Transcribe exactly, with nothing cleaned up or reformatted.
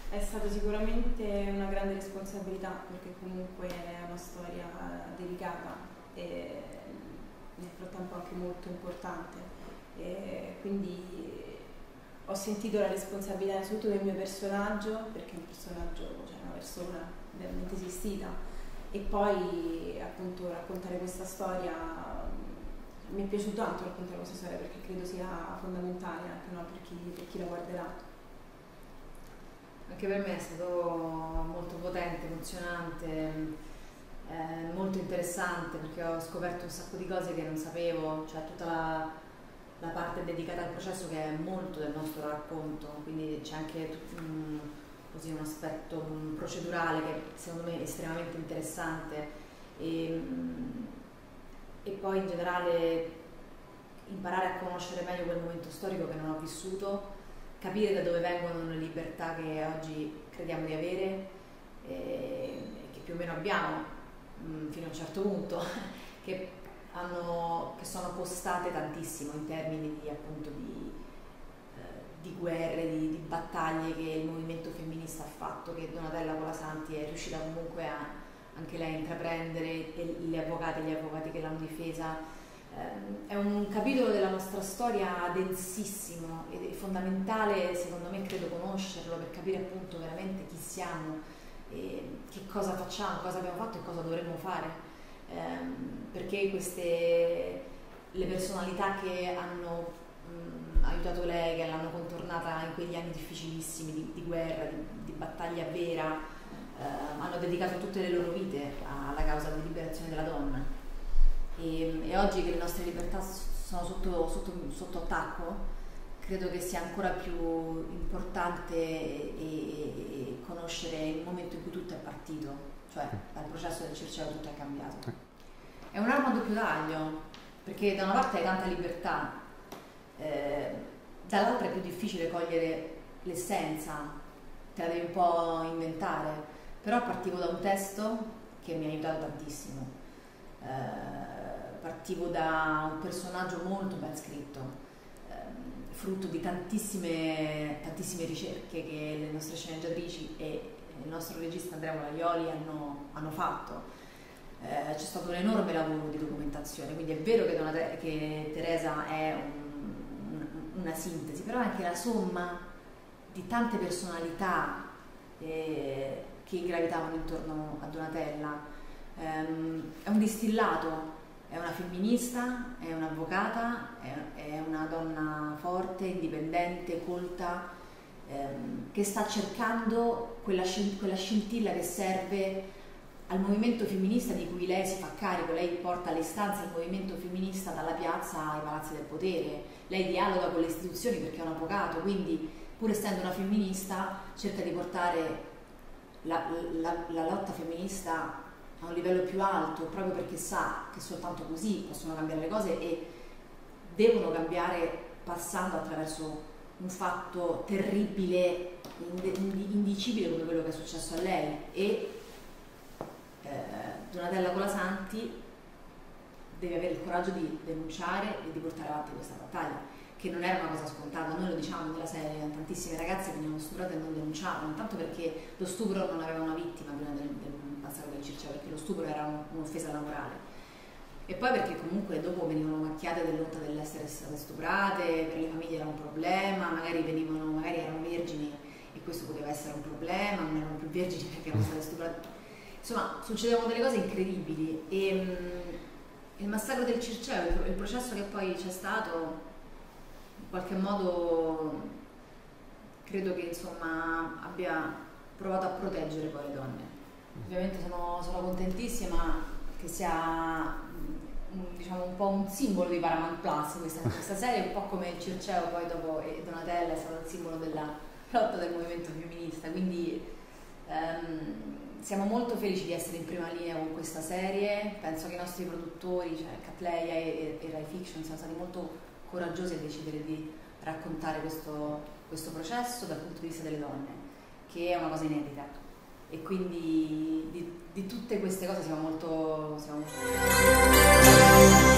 È stata sicuramente una grande responsabilità, perché comunque è una storia delicata e nel frattempo anche molto importante, e quindi ho sentito la responsabilità innanzitutto del mio personaggio, perché è un personaggio, cioè una persona veramente esistita, e poi appunto raccontare questa storia, mi è piaciuto tanto raccontare questa storia perché credo sia fondamentale anche, no, per chi, per chi la guarderà. Anche per me è stato molto potente, emozionante, eh, molto interessante, perché ho scoperto un sacco di cose che non sapevo, cioè tutta la, la parte dedicata al processo che è molto del nostro racconto, quindi c'è anche tutto un, così, un aspetto un procedurale che secondo me è estremamente interessante, e, e poi in generale imparare a conoscere meglio quel momento storico che non ho vissuto, capire da dove vengono le libertà che oggi crediamo di avere e che più o meno abbiamo mh, fino a un certo punto, che, hanno, che sono costate tantissimo in termini di, appunto, di, eh, di guerre, di, di battaglie che il movimento femminista ha fatto, che Donatella Colasanti è riuscita comunque a, anche lei a intraprendere, e gli avvocati e gli avvocati che l'hanno difesa. È un capitolo della nostra storia densissimo ed è fondamentale, secondo me, credo, conoscerlo per capire appunto veramente chi siamo, e che cosa facciamo, cosa abbiamo fatto e cosa dovremmo fare, ehm, perché queste, le personalità che hanno mh, aiutato lei, che l'hanno contornata in quegli anni difficilissimi di, di guerra, di, di battaglia vera, eh, hanno dedicato tutte le loro vite alla causa di liberazione della donna. E, e oggi che le nostre libertà sono sotto, sotto, sotto attacco, credo che sia ancora più importante e, e, e conoscere il momento in cui tutto è partito, cioè dal processo del Circeo tutto è cambiato. È un'arma a doppio taglio, perché da una parte hai tanta libertà, eh, dall'altra è più difficile cogliere l'essenza, te la devi un po' inventare, però partivo da un testo che mi ha aiutato tantissimo. Eh, partivo da un personaggio molto ben scritto, ehm, frutto di tantissime, tantissime ricerche che le nostre sceneggiatrici e il nostro regista Andrea Molaioli hanno, hanno fatto. Eh, c'è stato un enorme lavoro di documentazione, quindi è vero che, Donate, che Teresa è un, un, una sintesi, però è anche la somma di tante personalità eh, che gravitavano intorno a Donatella. Um, è un distillato, è una femminista, è un'avvocata, è, è una donna forte, indipendente, colta, ehm, che sta cercando quella, quella scintilla che serve al movimento femminista di cui lei si fa carico. Lei porta le istanze del movimento femminista dalla piazza ai palazzi del potere, lei dialoga con le istituzioni perché è un avvocato, quindi pur essendo una femminista cerca di portare la, la, la lotta femminista a un livello più alto, proprio perché sa che soltanto così possono cambiare le cose, e devono cambiare passando attraverso un fatto terribile, indicibile come quello che è successo a lei. E eh, Donatella Colasanti deve avere il coraggio di denunciare e di portare avanti questa battaglia, che non era una cosa scontata. Noi lo diciamo nella serie, tantissime ragazze venivano stuprate e non denunciavano, tanto perché lo stupro non aveva una vittima prima del, del massacro del Circeo, perché lo stupro era un'offesa alla morale, e poi perché comunque dopo venivano macchiate dell'onta dell'essere state stuprate, per le famiglie era un problema, magari venivano, magari erano vergini e questo poteva essere un problema, non erano più vergini perché erano state stuprate. Insomma, succedevano delle cose incredibili, e mh, il massacro del Circeo, il, il processo che poi c'è stato, in qualche modo credo che, insomma, abbia provato a proteggere poi le donne. Ovviamente sono, sono contentissima che sia, diciamo, un po' un simbolo di Paramount Plus questa, questa serie, un po' come il Circeo poi dopo, e Donatella è stato il simbolo della lotta del movimento femminista, quindi ehm, siamo molto felici di essere in prima linea con questa serie. Penso che i nostri produttori, cioè Catleya e, e Rai Fiction, siano stati molto coraggiosi a decidere di raccontare questo, questo processo dal punto di vista delle donne, che è una cosa inedita. E quindi di, di tutte queste cose siamo molto, siamo molto